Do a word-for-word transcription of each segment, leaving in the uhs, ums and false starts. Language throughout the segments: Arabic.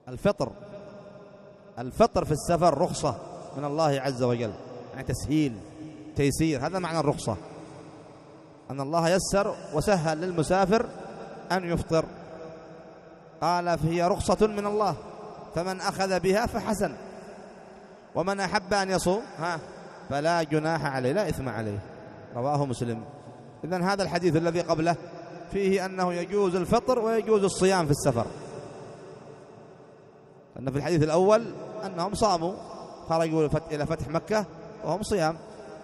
الفطر الفطر في السفر رخصة من الله عز وجل، يعني تسهيل تيسير، هذا معنى الرخصة، أن الله يسر وسهل للمسافر أن يفطر. قال فهي رخصة من الله فمن أخذ بها فحسن، ومن أحب أن يصوم ها فلا جناح عليه، لا إثم عليه، رواه مسلم. إذن هذا الحديث الذي قبله فيه أنه يجوز الفطر ويجوز الصيام في السفر، أن في الحديث الأول أنهم صاموا خرجوا إلى فتح مكة وهم صيام،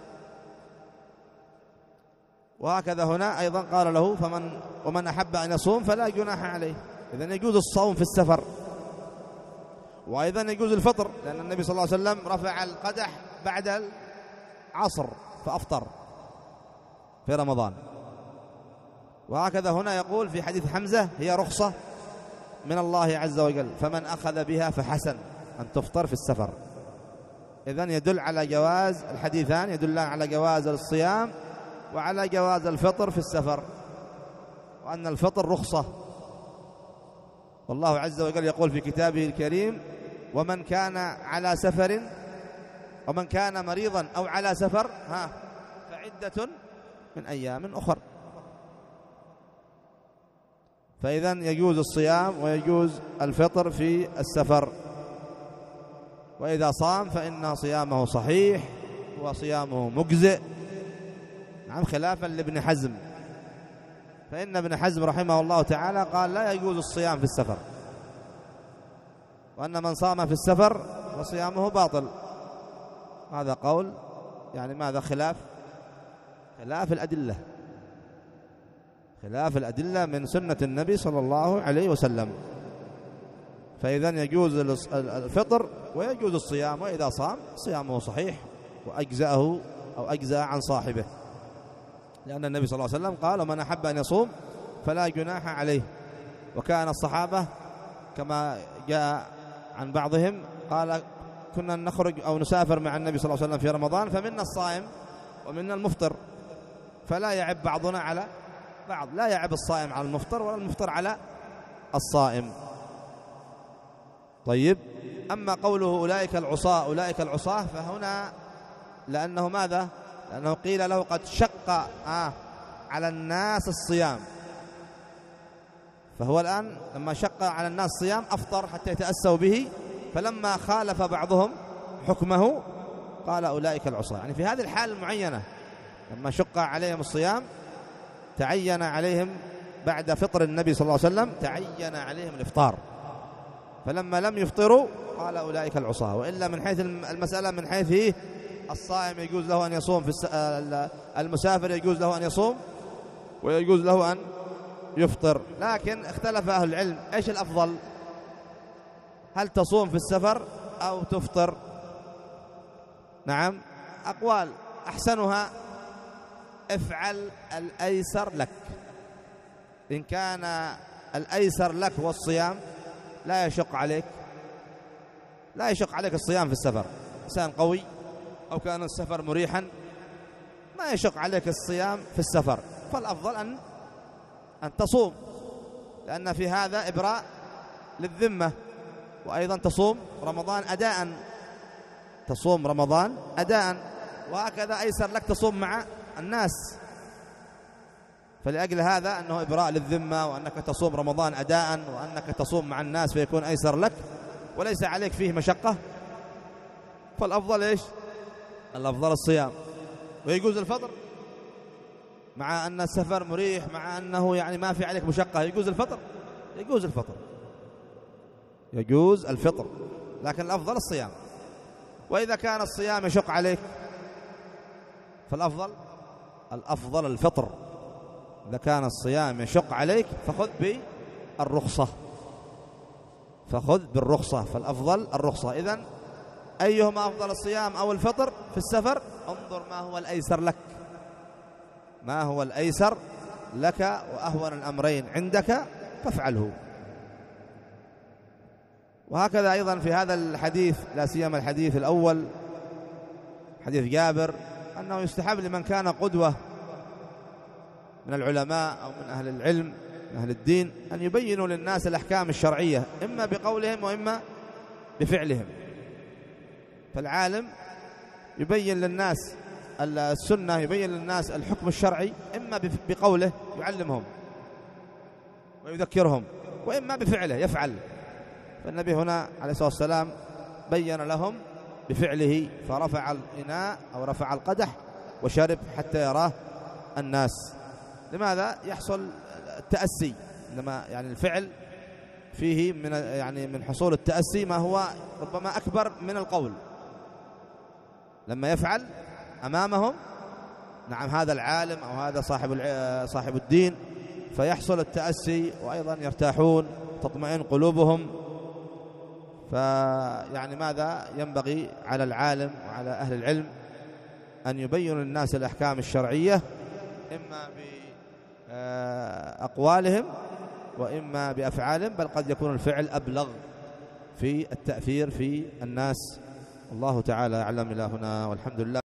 وهكذا هنا أيضا قال له فمن ومن أحب أن يصوم فلا جناح عليه. إذن يجوز الصوم في السفر، وأيضا يجوز الفطر، لأن النبي صلى الله عليه وسلم رفع القدح بعد العصر فأفطر في رمضان. وهكذا هنا يقول في حديث حمزة هي رخصة من الله عز وجل فمن أخذ بها فحسن، أن تفطر في السفر. إذن يدل على جواز، الحديثان يدلان على جواز الصيام وعلى جواز الفطر في السفر، وأن الفطر رخصة. والله عز وجل يقول في كتابه الكريم ومن كان على سفر ومن كان مريضا أو على سفر ها فعدة من أيام أخر. فإذن يجوز الصيام ويجوز الفطر في السفر، وإذا صام فإن صيامه صحيح وصيامه مجزئ، نعم، خلافا لابن حزم، فإن ابن حزم رحمه الله تعالى قال لا يجوز الصيام في السفر، وأن من صام في السفر فصيامه باطل. هذا قول يعني ماذا خلاف خلاف الأدلة خلاف الأدلة من سنة النبي صلى الله عليه وسلم. فإذن يجوز الفطر ويجوز الصيام، وإذا صام صيامه صحيح وأجزأه أو أجزأ عن صاحبه، لأن النبي صلى الله عليه وسلم قال ومن أحب أن يصوم فلا جناح عليه. وكان الصحابة كما جاء عن بعضهم قال كنا نخرج أو نسافر مع النبي صلى الله عليه وسلم في رمضان فمنا الصائم ومنا المفطر، فلا يعب بعضنا على بعض، لا يعب الصائم على المفطر ولا المفطر على الصائم. طيب، أما قوله أولئك العصاة أولئك العصاة فهنا لأنه ماذا؟ لأنه قيل له قد شق آه على الناس الصيام، فهو الآن لما شق على الناس الصيام أفطر حتى يتأسوا به، فلما خالف بعضهم حكمه قال أولئك العصاة، يعني في هذه الحال المعينة لما شق عليهم الصيام تعين عليهم بعد فطر النبي صلى الله عليه وسلم تعين عليهم الإفطار، فلما لم يفطروا قال أولئك العصاة. وإلا من حيث المسألة من حيث هي الصائم يجوز له أن يصوم، في المسافر يجوز له أن يصوم ويجوز له أن يفطر، لكن اختلف أهل العلم إيش الأفضل، هل تصوم في السفر أو تفطر؟ نعم، أقوال أحسنها افعل الأيسر لك، إن كان الأيسر لك والصيام لا يشق عليك لا يشق عليك الصيام في السفر، إنسان قوي أو كان السفر مريحا ما يشق عليك الصيام في السفر، فالأفضل أن أن تصوم، لأن في هذا إبراء للذمة، وأيضا تصوم رمضان أداء تصوم رمضان أداء وهكذا أيسر لك تصوم مع الناس، فلأجل هذا أنه إبراء للذمة، وأنك تصوم رمضان أداء وأنك تصوم مع الناس فيكون أيسر لك وليس عليك فيه مشقة، فالأفضل إيش؟ الأفضل الصيام. ويجوز الفطر مع أن السفر مريح، مع أنه يعني ما في عليك مشقة، يجوز الفطر يجوز الفطر يجوز الفطر لكن الأفضل الصيام. وإذا كان الصيام يشق عليك فالأفضل الأفضل الفطر، إذا كان الصيام يشق عليك فخذ بالرخصة فخذ بالرخصة فالأفضل الرخصة. إذن أيهما أفضل، الصيام أو الفطر في السفر؟ انظر ما هو الأيسر لك ما هو الأيسر لك وأهون الأمرين عندك فافعله. وهكذا أيضا في هذا الحديث، لا سيما الحديث الأول حديث جابر، أنه يستحب لمن كان قدوة من العلماء أو من أهل العلم أهل الدين أن يبينوا للناس الأحكام الشرعية إما بقولهم وإما بفعلهم. فالعالم يبين للناس السنة، يبين للناس الحكم الشرعي إما بقوله يعلمهم ويذكرهم، وإما بفعله يفعل. فالنبي هنا عليه الصلاة والسلام بين لهم بفعله، فرفع الإناء أو رفع القدح وشرب حتى يراه الناس. لماذا؟ يحصل التأسي، لما يعني الفعل فيه من يعني من حصول التأسي ما هو ربما أكبر من القول. لما يفعل أمامهم، نعم هذا العالم أو هذا صاحب صاحب الدين، فيحصل التأسي وأيضا يرتاحون، تطمئن قلوبهم. فيعني ماذا ينبغي على العالم وعلى أهل العلم أن يبينوا للناس الأحكام الشرعية إما بأقوالهم وإما بأفعالهم، بل قد يكون الفعل أبلغ في التأثير في الناس. الله تعالى أعلم. إلى هنا والحمد لله.